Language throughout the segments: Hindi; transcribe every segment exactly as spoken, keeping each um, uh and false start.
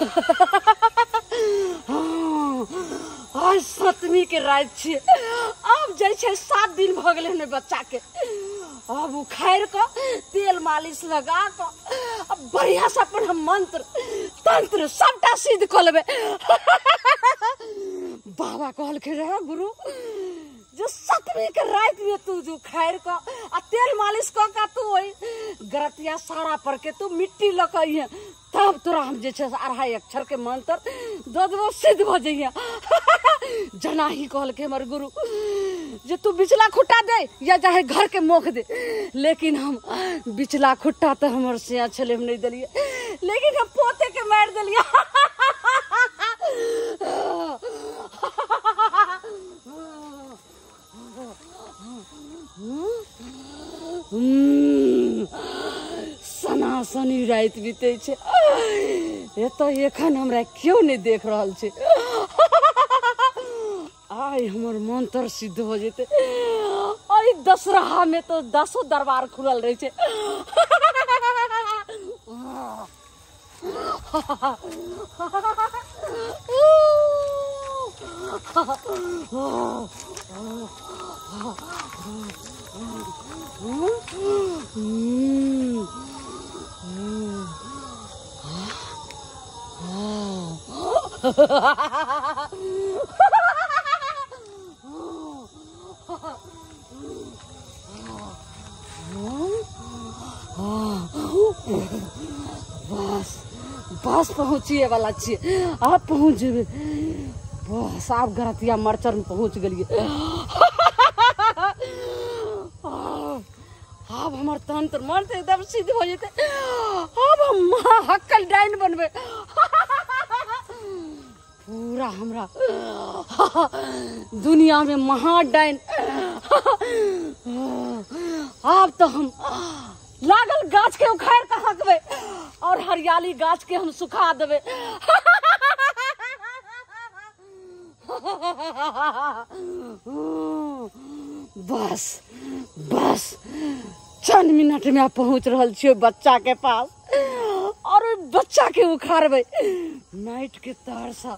आज सतमी के रात छे, अब जैसे सात दिन भ गए ने बच्चा के। अब उखाड़ के तेल मालिश लगा के अब बढ़िया से अपन हम मंत्र तंत्र सबटा सिद्ध कर लेबे। बाबा कहल के रहे गुरु जो सतमी के रात में तू जो खैर का आ तेल मालिश का का तू वही गरतिया सारा पर के तू मिट्टी लकई है, तब तोरा हम जे छे अढ़ाई अक्षर के मंत्र दो दो सिद्ध भ जइया। जना ही कहल के हमर गुरु जे तू बिचला खुट्टा दे या चाहे घर के मोख दे, लेकिन हम बिचला खुट्टा तो हमर से छले हम नहीं दलिए, लेकिन हम पोते के मार दलिया। सनासनी रात बीते छे, ये तो एखन हमरा क्यों नहीं देख रहल छे। आई हमर मंत्र सिद्ध हो जेते। आई दशहरा में तो दसों दरबार खुलल रहे छे। बस बस पहुँचिए वाला छे, आप पहुँच जेबे। बस आप गरतिया मरचर में पहुँच गलिए। अब हमार तंत्र मंत्र एकदम सिद्ध हो जेते। अब हम महाहक्कल डाइन बनबे। पूरा हमरा दुनिया में महाडाइन। अब तो हम लागल गाछ के उखाड़ के हकबे और हरियाली गाछ के हम सुखा देबे। बस बस चंद मिनट में पहुंच रहल छियै बच्चा के पास और बच्चा के उखाड़बे नाइट के तार सा।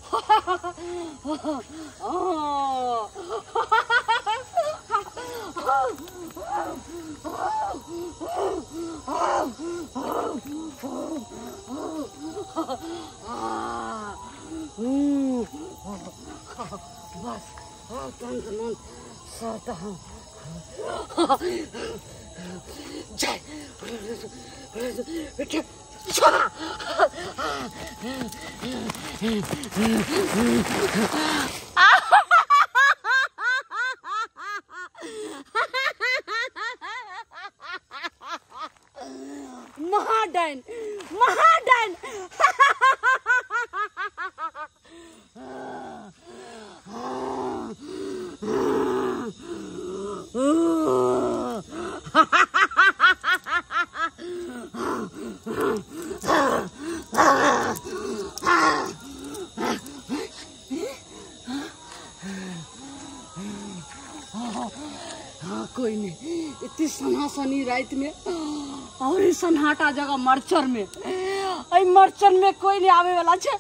बस तंत्र मंत्र साथ हम जय बेटे छोड़ा। महाडाइन महाडाइन। हाँ कोई नहीं, इतनी सनासनी रात में और इस सन्नाटा जगह मरचर में, आई मरचर में कोई नहीं आवे वाला छे।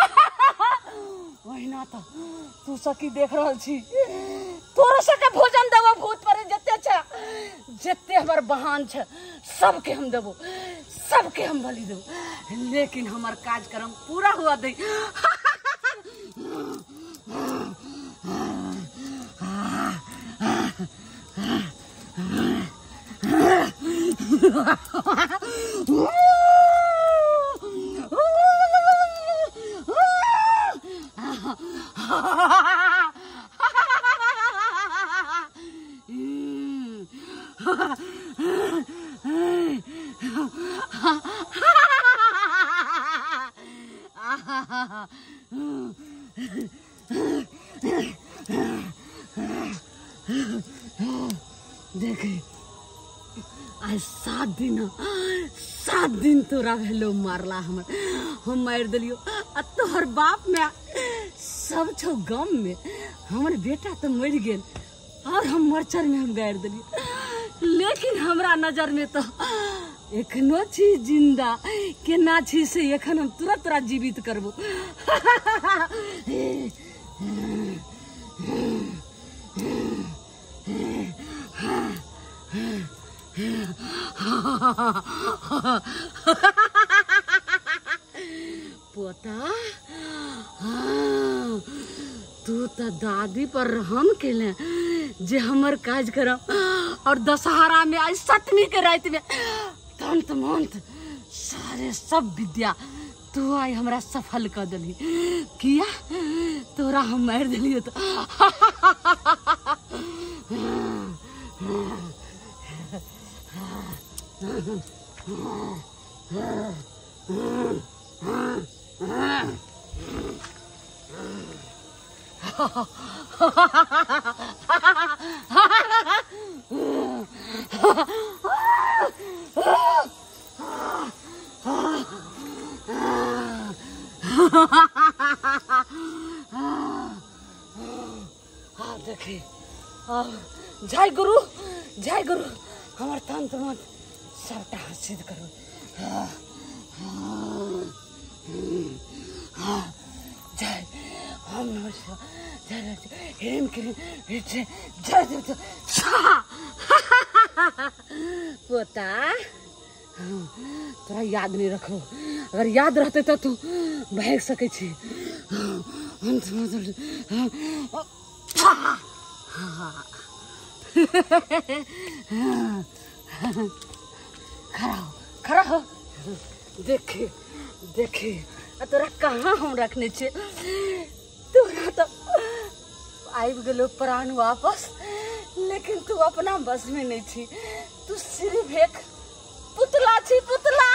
वही ना तो तू सकी देख रहल छी, तोरो सके भोजन देबो भूत पर जते छे, जते हमर बहान छे सबके हम देबो, सबके हम बलि देबो, लेकिन हमार कार्यक्रम पूरा हुआ दे। देखे आज सात दिन सात दिन तोरा भेलो मारला हमर, हम मार दिलियो। आ तोहर बाप में सब छो गम में, हमर बेटा तो मर गेल और हम मरचर में हम गाड़ दिलियो, लेकिन हमरा नजर में तो एखनो छी जिंदा केना छी से एखन हम तुरंत तोरा जीवित करबो। पोता तू तो दादी पर रहम केले जे हमर काज करम और दशहरा में आज सतमी के रात में तंत मंत सारे सब विद्या तू आई हमरा सफल कर दिली। किया तोरा हम मार दिलियो तो देखी जय गुरु जय गुरु हमार तंत्र मन सबटा सिद्ध करो। जय ओम नमः शिवाय जय हेम क्रीम जय जय पोता तोरा याद नहीं रखो। अगर याद रहते तो तू भाग सके छी। खड़ा हो खड़ा हो देखे देखे तोरा कहाँ हम रखने छे। तोरा तो आबि गेलो प्राण वापस लेकिन तू अपना बस में नहीं छी। तू सिर्फ एक पुतला छी पुतला।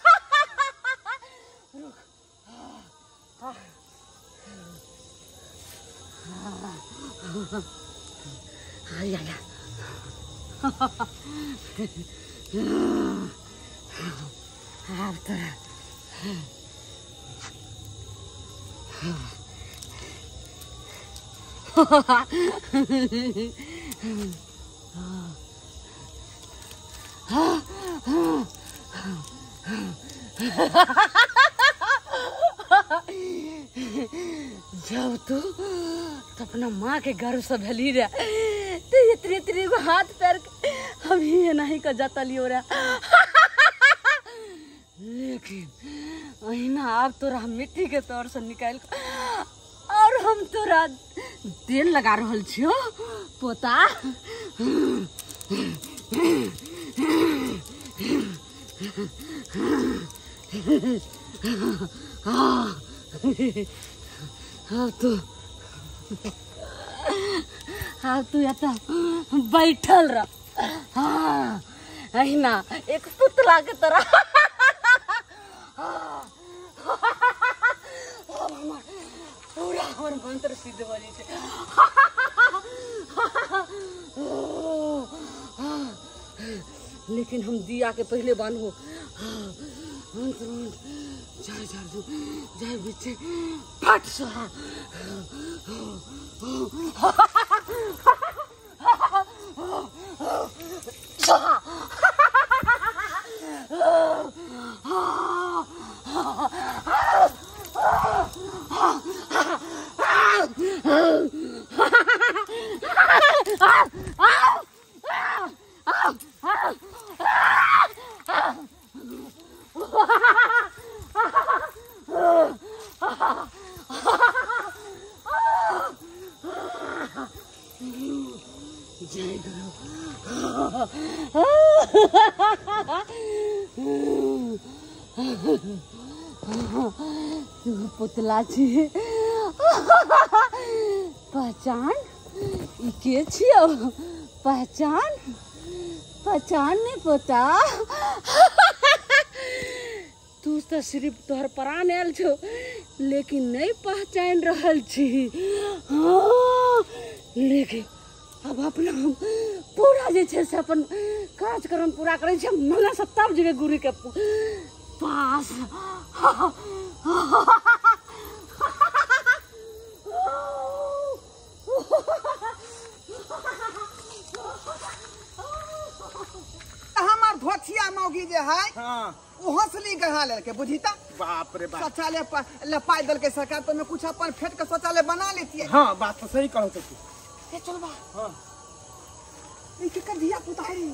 आया या अब तोरा जब तू तो अपना माँ के गर्व से भली रहा तो ये त्री त्री को हाथ पैर के हम ही नहीं का जाता लियो रहा। लेकिन अहिना अब तोरा मिट्टी के तौर से निकाल और हम तोरा तेल लगा रहल छियो पोता। अब तू अब तू या बैठल रह। हाँ अहिना एक पुतला के तरह। पूरा हमर मंत्र सिद्ध हो जाए। लेकिन हम दिया के पहले बांधो मंत्र जय जय जय बिचे फट सहा। जय गुरु पुतला छी पहचान के छियो पहचान पहचान नहीं पोता। तू तो सिर्फ तोहर प्राण आयल छो लेकिन नहीं पहचान रहल छी। हाँ, लेकिन अब अपना हम पूरा जे छे से अपन कार्यक्रम पूरा करे छे मंगा से तब जेबे गुरु के पास। हमार धोथिया मौगी जे है वहाँ से ली गढ़ा लेके बुझीता। बाप रे बाप, शौचालय लपाई दल के सरकार तो मैं कुछ अपन फेट के शौचालय बना लेती है। हाँ बात तो सही कहो तू। ए चल बा हाँ एक कर दिया पुतारी।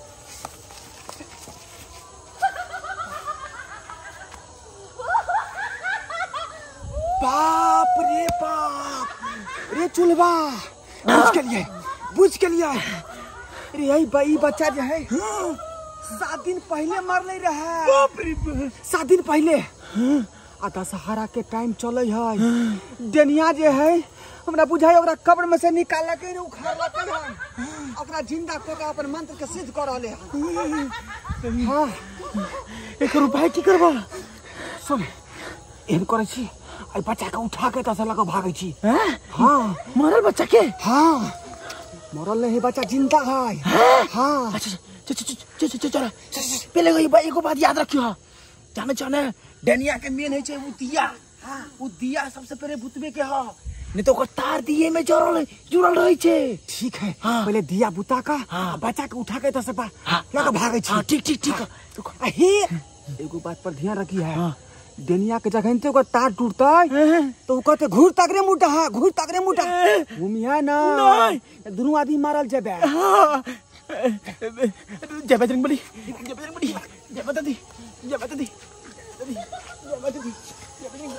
बाप रे बाप रे चुलवा बुझ के लिए बुझ के लिए रे यही बई बच्चा जो है सात दिन पहले मर नहीं रहा। बाप रे सात दिन पहले आ दशहरा के टाइम चले है डेनिया जे है हमरा बुझाई ओकरा कब्र में से निकाल के उखाड़ के ओकरा जिंदा को के अपन मंत्र के सिद्ध कर रहले है। हां एक रुपया की करबा सुन एहन करे छी आई बच्चा के उठा के तस लगा भागे छी। हां मरल बच्चा के? हां मरल नहीं बच्चा जिंदा है। हां अच्छा चल चल चल पहले एगो बात याद रखियो, जाने जाने डेनिया के मेन है वो दिया। हाँ वो दिया सबसे पहले भूतबे के हा, नहीं तो तार दिए में जुड़ल जुड़ल रही छे। ठीक है हाँ। पहले दिया बुता का हाँ। बच्चा के उठा के तस पा हाँ। लगा भागे छी। हाँ, ठीक ठीक ठीक हाँ। हे एगो बात पर ध्यान रखी है। हाँ। डेनिया के जगह से ओकर तार टूटता है तो वो कहते घूर तक रे मुटा। हाँ घूर तक रे मुटा घूमिया ना दोनों आदमी मारल जेबे। हाँ जय बजरंग बली, जय बजरंग बली, जय माता दी, जय माता दी, जय माता दी, जय बजरंग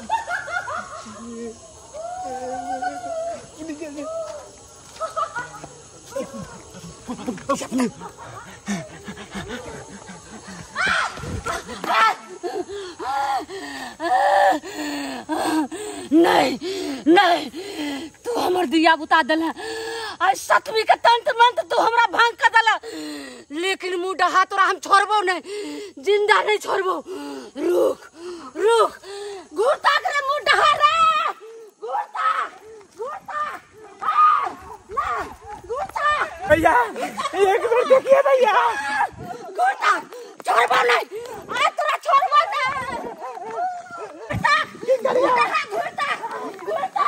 नहीं नहीं तू हमर दिया बुता दल आज सतमी के तंत्र मंत्र तू हमरा भंग कर दला, लेकिन मुंह डहा तोरा हम छोड़बो नहीं, जिंदा नहीं छोड़बो। रुक रुक घुरता करे मुंह डहा रे घुरता घुरता ना घुरता भैया एक बार देखिए भैया घुरता छोड़बो नहीं आज तोरा छोड़बो नहीं घुरता घुरता घुरता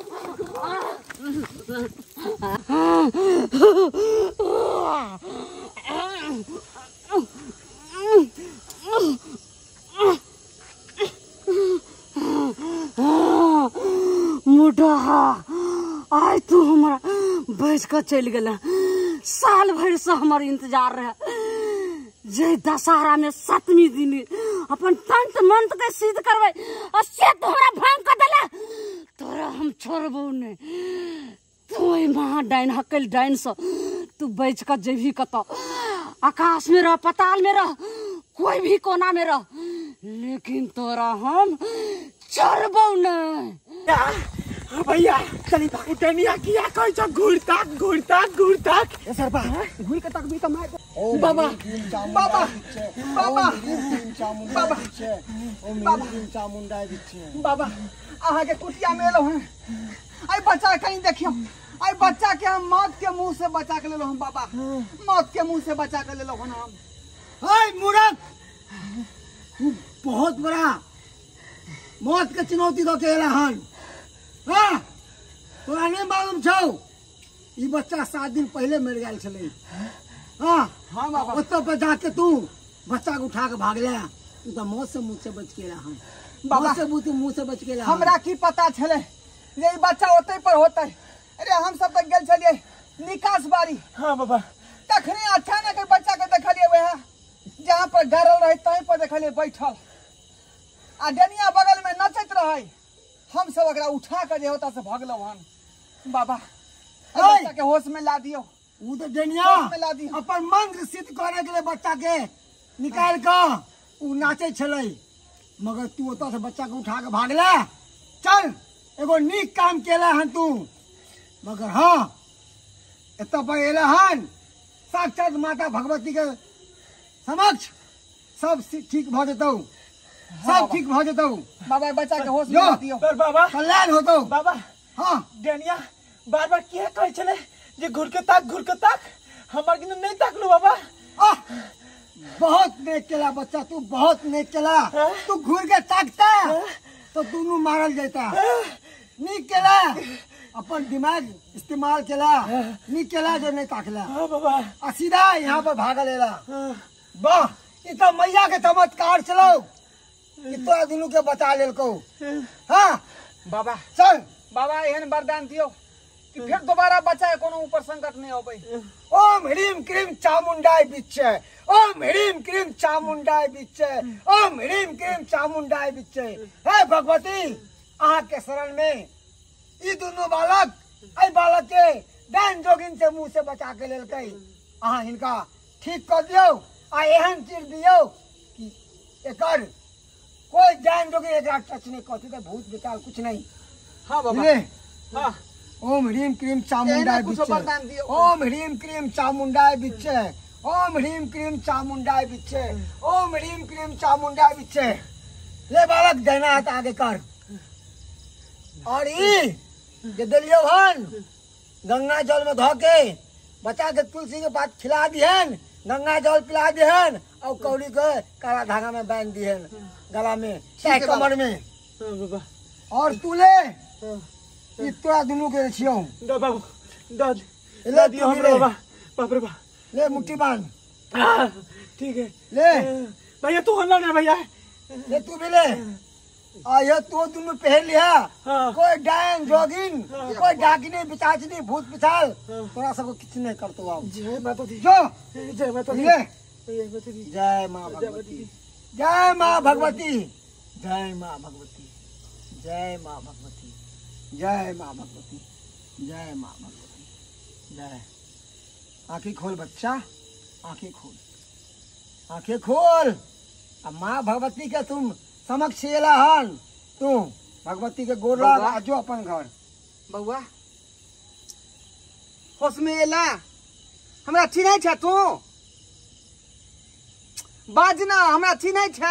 मुडहा आज तू हमारा बच कर चल गला, साल भर से हमार इंतजार रहे। जय दशहरा में सतमी दिन अपन तंत्र मंत्र के सिद्ध करवे और से तोहरा भंग कर देला, तोरा हम छोड़बो नहीं। तू महा डाइन हकल डाइन से तू बच कर जेभी कत आकाश में रह पताल में रह कोई भी कोना में रह, लेकिन तोरा हम छोड़बो नहीं। भैया चली भागू डेनिया किया कोई जो घूरता घूरता घूरता ए सरपा घूर के तक भी तो मैं बाबा बाबा बाबा बाबा चामुंडा दिखे बाबा आहा के कुटिया में लो हैं आई बच्चा कहीं देखियो आई बच्चा के हम मौत के मुंह से बचा के ले लो हम बाबा मौत के मुंह से बचा के ले लो हम। हाय मूर्ख तू बहुत बड़ा मौत के चुनौती दो के हन। हाँ तोरा नहीं मालूम छौ ई बच्चा सात दिन पहले मर गया छले। हाँ हाँ बाबा ओतो पे जाके तू बच्चा को उठा के भाग ले, तू तो मौत से मुंह से बच के रहा है बाबा से मुंह मुंह से बच के रहा। हमरा की पता छले ये बच्चा ओते पर होता है। अरे हम सब तक गेल छलिए निकास बारी। हाँ बाबा तखने अचानक बच्चा के देखलिए वह जहाँ पर गरल रहे तहीं पर देखलिए बैठल आ डेनिया बगल में नचत रहे। हम सब अगर उठा कर जे होता से भगलो हन बाबा बच्चा के होश में ला दियो। वो तो डेनिया में ला दियो अपन मंत्र सिद्ध करे के लिए बच्चा के निकाल के उ नाचे छले, मगर तू ओता से बच्चा के उठा के भागला। चल एगो नीक काम केला हन तू, मगर हाँ एत पर एला हन साक्षात माता भगवती के समक्ष सब ठीक भ जेतौ, सब ठीक भ जेतौ बाबा। बच्चा के होश में ला दियो बाबा, कल्याण होतौ बाबा। हाँ डेनिया बार बार किया कहे छले जे घुर के ताक घुर के ताक, हमर किन नहीं ताकलू बाबा। आह बहुत नेक केला बच्चा, तू बहुत नेक केला। तू घुर के ताकता तो दोनों मारल जाता। नीक केला अपन दिमाग इस्तेमाल केला, नीक केला जो नहीं ताकला। हाँ बाबा आ सीधा यहाँ पर भागा लेला। वाह ई तो मैया के चमत्कार चलो कि तोरा दुनू के बचा लेल को। हाँ बाबा चल बाबा एहन वरदान दियो कि फिर दोबारा बच्चा कोनो ऊपर संकट नहीं होबै। ओम ह्रीम क्रीम चामुंडाय बिच्चे, ओम ह्रीम क्रीम चामुंडाय बिच्चे, ओम ह्रीम क्रीम चामुंडाय बिच्चे। हे भगवती अहाँ के शरण में ई दोनों बालक आई बालक के डायन जोगिन से मुंह से बचा के लेल कई अहाँ हिनका ठीक कर दियो आ एहन चीज दियो कि एकर कोई डायन जोगिन एकरा टच नहीं करती तो भूत विकाल कुछ नहीं। हाँ बाबा ले हाँ ओम ह्रीम क्रीम चामुंडाय कुछ बिच्चे, वरदान दियो। ओम ह्रीम क्रीम चामुंडाय बिच्चे, ओम ह्रीम क्रीम चामुंडाय बिच्चे, ओम ह्रीम क्रीम चामुंडाय बिच्चे। ले बालक देना हाथ आगे कर और ई जे दलियो हन गंगा जल में धो के बच्चा के तुलसी के पात खिला दिहन, गंगा जल पिला दिहन और कौड़ी के काला धागा में बांध दिहन गला में चाहे कमर में। बाबा और तू ले ई तोरा दुनू के छियो दा बाबू दा ले दियो हमरो बाबा। बाप रे बाप ले मुट्ठी बांध हाँ, ठीक है ले भैया तू हल्ला ना भैया। ले तू भी ले आ ये तू दुनू पहन लिया। हाँ। कोई डायन जोगिन कोई डाकिनी पिचाचनी भूत पिछाल तोरा सबको किछ नहीं करतो आओ। जय माता दी जो जय माता दी ले जय माता दी जय माँ भगवती, जय माँ भगवती, जय माँ भगवती, जय माँ भगवती, जय माँ भगवती, जय माँ भगवती, जय। आंखें खोल बच्चा, आंखें खोल, आंखें खोल। अब माँ भगवती के तुम समक्ष एला हन, तू भगवती के गोर लाग आ जो अपन घर। बउआ होश में एला हमरा चिन्है छ तू बाज ना हमरा चिन्है छ।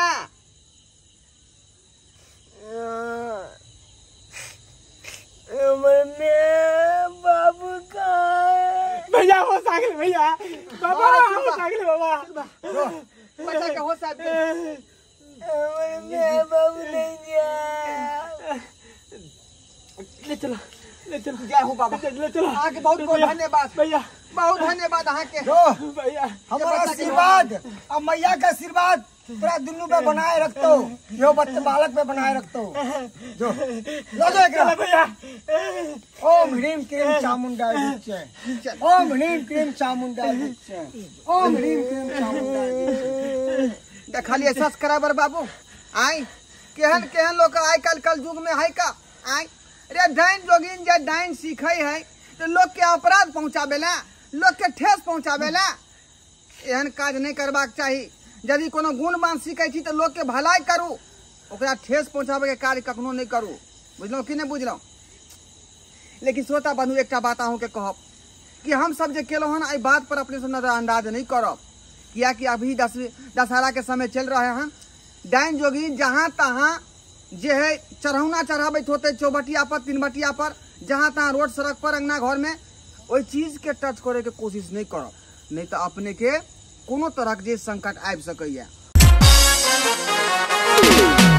बाबू का भैया होश आ गेल भैया बाबा होश आ गेल बाबा बच्चा के होश आ गेल। बाबू नहीं गया ले चलो ले चलो जय हो बाबा ले चलो। आगे बहुत बहुत धन्यवाद भैया बहुत धन्यवाद अहाँ के जो भैया हमारा आशीर्वाद और मैया का आशीर्वाद तोरा दुनू पे बनाए रखतो, यो बच्चे बालक पे बनाए रखतो। जो लो जो एकरा भैया ओम ह्रीम क्रीम चामुंडाय बिच्चे, ओम ह्रीम क्रीम चामुंडाय बिच्चे, ओम ह्रीम क्रीम चामुंडाय बिच्चे। देखलिए सब्सक्राइबर बाबू आई केहन केहन लोग आइ कल कल युग में है का आई रे डाइन जोगिन जे डाइन सीखे है तो लोग के अपराध पहुंचाबेला लोग के ठेस पहुंचाबेला एहन काज नहीं करबाक चाहिए। यदि कोनो गुणवान सीखे छी तो लोग के भलाई करू ओकरा ठेस पहुंचाबे के कार्य कखनो नहीं करू। बुझलो कि नहीं बुझलो। लेकिन श्रोता बंधु एक बात अहूँ के कहब कि हम सब जे केलो हन एहि बात पर अपने से नजरअंदाज नहीं करब किया कि अभी दस दशहरा के समय चल रहे हैं। डाइन जोगी जहाँ तहाँ जे है चढ़ौना चढ़ाबैत होते चौबटिया पर तीन बटिया पर जहाँ तहाँ रोड सड़क पर अंगना घर में ओहि चीज के टच करे के कोशिश नहीं करब नहीं तो अपने के कोनो तरह के संकट आबि सकैया।